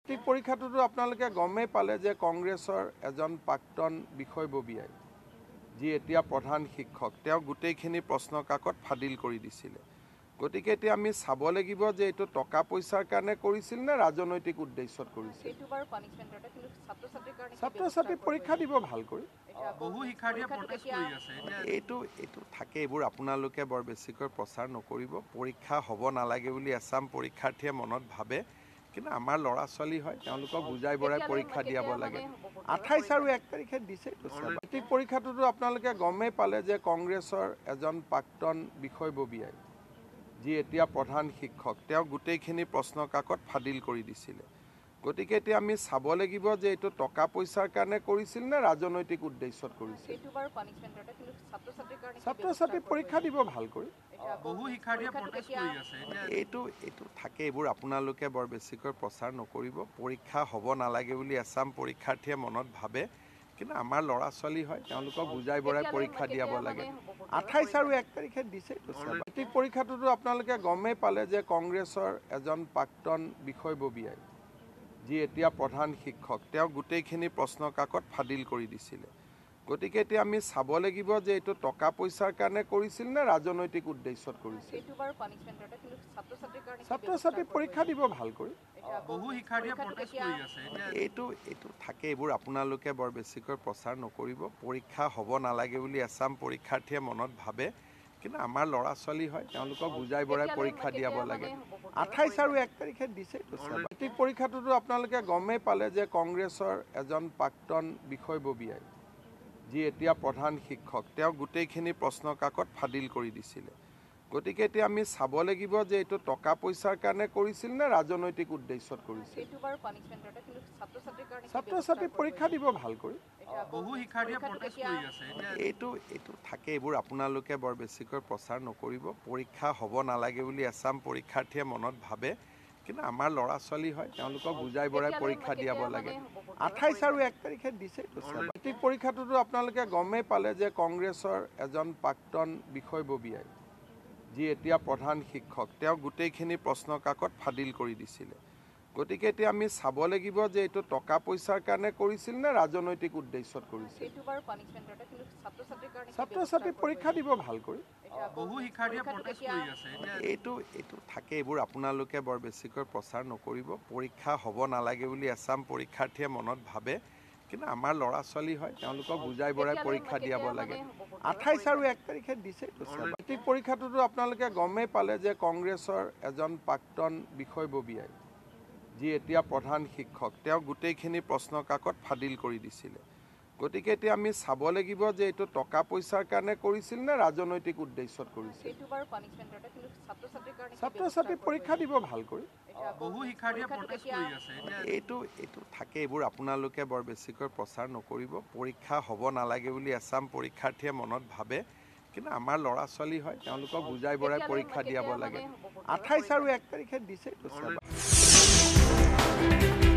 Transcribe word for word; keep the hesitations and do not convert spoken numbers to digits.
Matric পৰীক্ষাটোতো আপোনালোকে গমেই পালে যে কংগ্ৰেছৰ এজন প্ৰাক্তন বিষয়ববীয়াই যি এতিয়া প্ৰধান শিক্ষক তেওঁ গোটেইখিনি প্ৰশ্ন কাকত ফাদিল কৰি দিছিলে। গতিকে এতিয়া আমি চাব লাগিব যে এইটো টকা পইচাৰ কাৰণে কৰিছিল নে ৰাজনৈতিক উদ্দেশ্যত কৰিছিল। এইটো বাৰু পানিশমেন্ট এটা কিন্তু ছাত্ৰ-ছাত্ৰীৰ কাৰণে ছাত্ৰ-ছাত্ৰী পৰীক্ষা দিব ভাল কৰি বহু শিক্ষাৰ্থীয়ে প্ৰটেষ্ট কৰি আছে। এইটো এইটো থাকে এইবোৰ আপোনালোকে বৰ বেছিকৈ প্ৰচাৰ নকৰিব। পৰীক্ষা হ'ব নালাগে বুলি এছাম পৰীক্ষাৰ্থীয়ে মনত ভাবে, কিন্তু আমাৰ ল'ৰা ছোৱালী হয় তেওঁলোকক বুজাই বৰাই পৰীক্ষা দিয়াব লাগে। আঠাইছ আৰু এক তাৰিখে দিছে। মেট্ৰিক পৰীক্ষাটোতো আপোনালোকে গমেই পালে যে কংগ্ৰেছৰ এজন প্ৰাক্তন বিষয়ববীয়াই যি এতিয়া প্ৰধান শিক্ষক তেওঁ গোটেইখিনি প্ৰশ্ন কাকত ফাদিল কৰি দিছিলে। গতিকে এতিয়া আমি চাব লাগিব যে এইটো টকা পইচাৰ কাৰণে কৰিছিল নে ৰাজনৈতিক উদ্দেশ্যত কৰিছিল। এইটো বাৰু পানিশমেন্ট এটা কিন্তু ছাত্ৰ-ছাত্ৰীৰ কাৰণে ছাত্ৰ-ছাত্ৰী পৰীক্ষা দিব ভাল কৰি বহু শিক্ষাৰ্থীয়ে প্ৰটেষ্ট কৰি আছে। এইটো এইটো থাকে এইবোৰ আপোনালোকে বৰ বেছিকৈ প্ৰচাৰ নকৰিব। পৰীক্ষা হ'ব নালাগে বুলি এছাম পৰীক্ষাৰ্থীয়ে মনত ভাবে, কিন্তু আমাৰ ল'ৰা ছোৱালী হয় তেওঁলোকক বুজাই বৰাই পৰীক্ষা দিয়াব লাগে। আঠাইছ আৰু এক তাৰিখে দিছে। মেট্ৰিক পৰীক্ষাটোতো আপোনালোকে গমেই পালে যে কংগ্ৰেছৰ এজন প্ৰাক্তন বিষয়ববীয়াই যি এতিয়া প্ৰধান শিক্ষক তেওঁ গোটেইখিনি প্ৰশ্ন কাকত ফাদিল কৰি দিছিলে। গতিকে এতিয়া আমি চাব লাগিব যে এইটো টকা পইচাৰ কাৰণে কৰিছিল নে ৰাজনৈতিক উদ্দেশ্যত কৰিছিল। এইটো বাৰু পানিশমেন্ট এটা কিন্তু ছাত্ৰ-ছাত্ৰীৰ কাৰণে ছাত্ৰ-ছাত্ৰী পৰীক্ষা দিব ভাল কৰি বহু শিক্ষাৰ্থীয়ে প্ৰটেষ্ট কৰি আছে। এইটো এইটো থাকে এইবোৰ আপোনালোকে বৰ বেছিকৈ প্ৰচাৰ নকৰিব। পৰীক্ষা হ'ব নালাগে বুলি এছাম পৰীক্ষাৰ্থীয়ে মনত ভাবে, কিন্তু আমাৰ ল'ৰা ছোৱালী হয় তেওঁলোকক বুজাই বৰাই পৰীক্ষা দিয়াব লাগে। আঠাইছ আৰু এক তাৰিখে দিছে। মেট্ৰিক পৰীক্ষাটোতো আপোনালোকে গমেই পালে যে কংগ্ৰেছৰ এজন প্ৰাক্তন বিষয়ববীয়াই যি এতিয়া প্ৰধান শিক্ষক তেওঁ গোটেইখিনি প্ৰশ্ন কাকত ফাদিল কৰি দিছিলে। গতিকে এতিয়া আমি চাব লাগিব যে এইটো টকা পইচাৰ কাৰণে কৰিছিল নে ৰাজনৈতিক উদ্দেশ্যত কৰিছিল। এইটো বাৰু পানিশমেন্ট এটা কিন্তু ছাত্ৰ-ছাত্ৰীৰ কাৰণে ছাত্ৰ-ছাত্ৰী পৰীক্ষা দিব ভাল কৰি বহু শিক্ষাৰ্থীয়ে প্ৰটেষ্ট কৰি আছে। এইটো এইটো থাকে এইবোৰ আপোনালোকে বৰ বেছিকৈ প্ৰচাৰ নকৰিব। পৰীক্ষা হ'ব নালাগে বুলি এছাম পৰীক্ষাৰ্থীয়ে মনত ভাবে, কিন্তু আমাৰ ল'ৰা ছোৱালী হয় তেওঁলোকক বুজাই বৰাই পৰীক্ষা দিয়াব লাগে। আঠাইছ আৰু এক তাৰিখে দিছে। মেট্ৰিক পৰীক্ষাটোতো আপোনালোকে গমেই পালে যে কংগ্ৰেছৰ এজন প্ৰাক্তন বিষয়ববীয়াই যি এতিয়া প্ৰধান শিক্ষক তেওঁ গোটেইখিনি প্ৰশ্ন কাকত ফাদিল কৰি দিছিলে। গতিকে এতিয়া আমি চাব লাগিব যে এইটো টকা পইচাৰ কাৰণে কৰিছিল নে ৰাজনৈতিক উদ্দেশ্যত কৰিছিল। এইটো বাৰু পানিশমেন্ট এটা কিন্তু ছাত্ৰ-ছাত্ৰীৰ কাৰণে ছাত্ৰ-ছাত্ৰী পৰীক্ষা দিব ভাল কৰি বহু শিক্ষাৰ্থীয়ে প্ৰটেষ্ট কৰি আছে। এইটো এইটো থাকে এইবোৰ আপোনালোকে বৰ বেছিকৈ প্ৰচাৰ নকৰিব। পৰীক্ষা হ'ব নালাগে বুলি এছাম পৰীক্ষাৰ্থীয়ে মনত ভাবে, কিন্তু আমাৰ ল'ৰা ছোৱালী হয় তেওঁলোকক বুজাই বৰাই পৰীক্ষা দিয়াব লাগে। আঠাইছ আৰু এক তাৰিখে দিছে। মেট্ৰিক পৰীক্ষাটোতো আপোনালোকে গমেই পালে যে কংগ্ৰেছৰ এজন প্ৰাক্তন বিষয়ববীয়াই যি এতিয়া প্ৰধান শিক্ষক তেওঁ গোটেইখিনি প্ৰশ্ন কাকত ফাদিল কৰি দিছিলে। গতিকে এতিয়া আমি চাব লাগিব যে এইটো টকা পইচাৰ কাৰণে কৰিছিল নে ৰাজনৈতিক উদ্দেশ্যত কৰিছিল। এইটো বাৰু পানিশমেন্ট এটা কিন্তু ছাত্ৰ-ছাত্ৰীৰ কাৰণে ছাত্ৰ-ছাত্ৰী পৰীক্ষা দিব ভাল কৰি বহু শিক্ষাৰ্থীয়ে প্ৰটেষ্ট কৰি আছে। এইটো এইটো থাকে এইবোৰ আপোনালোকে বৰ বেছিকৈ প্ৰচাৰ নকৰিব। পৰীক্ষা হ'ব নালাগে বুলি এছাম পৰীক্ষাৰ্থীয়ে মনত ভাবে, কিন্তু আমাৰ ল'ৰা ছোৱালী হয় তেওঁলোকক বুজাই বৰাই পৰীক্ষা দিয়াব লাগে। আঠাইছ আৰু এক তাৰিখে দিছে।